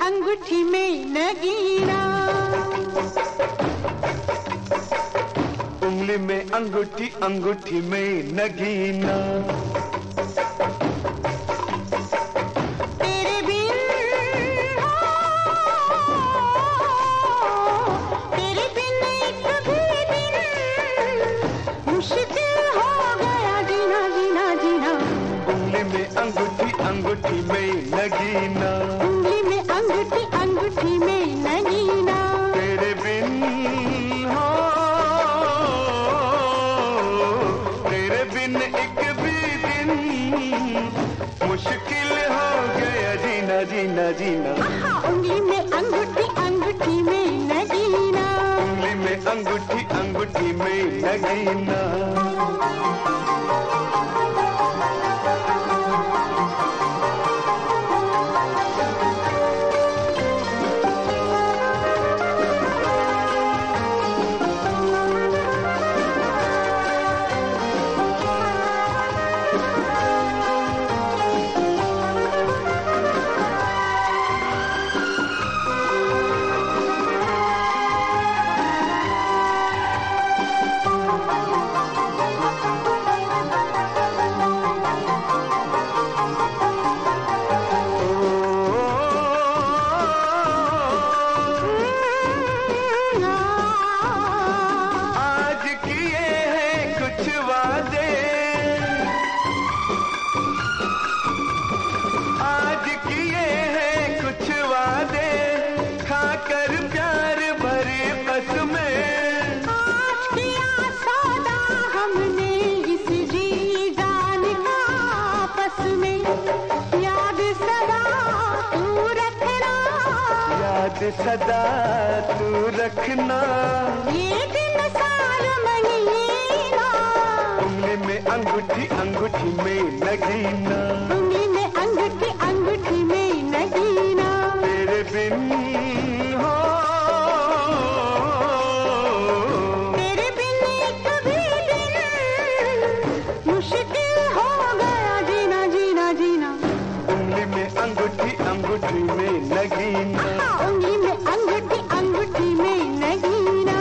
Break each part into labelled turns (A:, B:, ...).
A: अंगूठी में नगीना,
B: उंगली में अंगूठी, अंगूठी में नगीना।
A: तेरे बिन एक भी दिन मुश्किल हो गया जीना, जीना, जीना।
B: उंगली में अंगूठी, अंगूठी में नगीना,
A: उंगली में अंगूठी, अंगूठी में नगीना।
B: तेरे बिन तेरे बिन एक भी दिन मुश्किल हो गया जीना, जीना, जीना।
A: उंगली में अंगूठी, अंगूठी में नगीना,
B: उंगली में अंगूठी, अंगूठी में नगीना। सदा तू रखना,
A: ये दिन साल महीना।
B: उंगली में अंगूठी, अंगूठी में नगीना,
A: उंगली में अंगूठी, अंगूठी में नगीना।
B: तेरे बिन
A: तेरे बिन एक भी दिन मुश्किल हो गया जीना, जीना, जीना।
B: उंगली में अंगूठी, अंगूठी में नगीना,
A: उंगली में अंगूठी, अंगूठी में नगीना।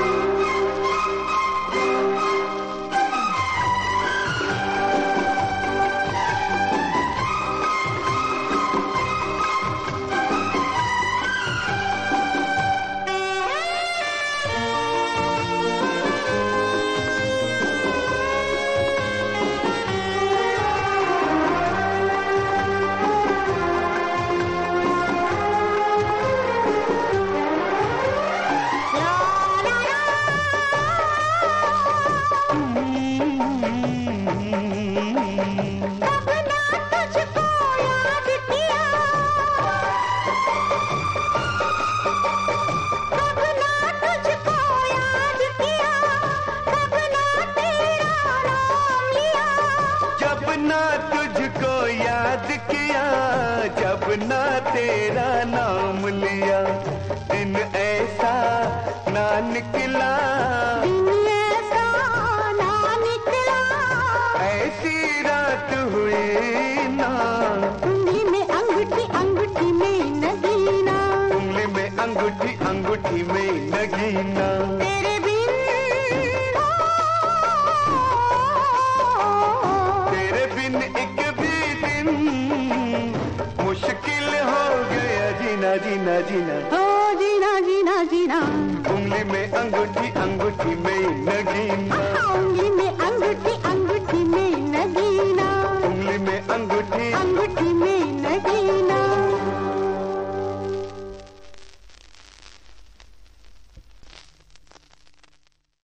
B: तुझको याद किया, जब ना तेरा नाम लिया, दिन ऐसा ना निकला,
A: दिन ऐसा ना निकला,
B: ऐसी रात हुई ना।
A: उंगली में अंगूठी, अंगूठी में नगीना,
B: उंगली में अंगूठी, अंगूठी में नगीना।
A: तेरे बिन
B: तेरे बिन एक भी दिन मुश्किल हो गया जीना, जीना, जीना।
A: ओ जीना, जीना, जीना।
B: उंगली में अंगूठी, अंगूठी में नगीना,
A: उंगली में अंगूठी, अंगूठी में